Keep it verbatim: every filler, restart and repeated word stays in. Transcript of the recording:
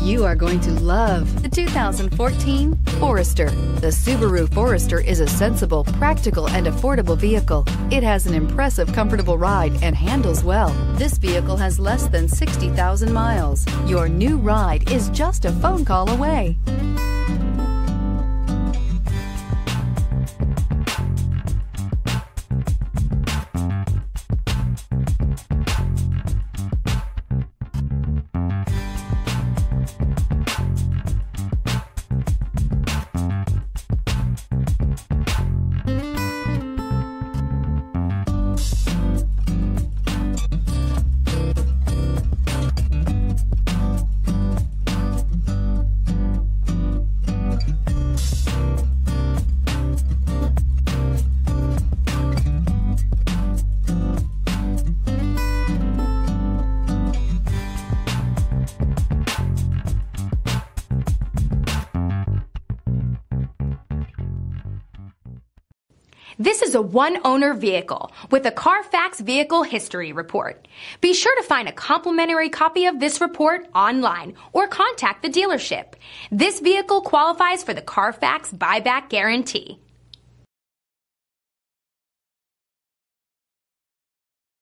You are going to love the two thousand fourteen Forester. The Subaru Forester is a sensible, practical, and affordable vehicle. It has an impressive, comfortable ride and handles well. This vehicle has less than sixty thousand miles. Your new ride is just a phone call away. This is a one-owner vehicle with a Carfax Vehicle History Report. Be sure to find a complimentary copy of this report online or contact the dealership. This vehicle qualifies for the Carfax Buyback Guarantee.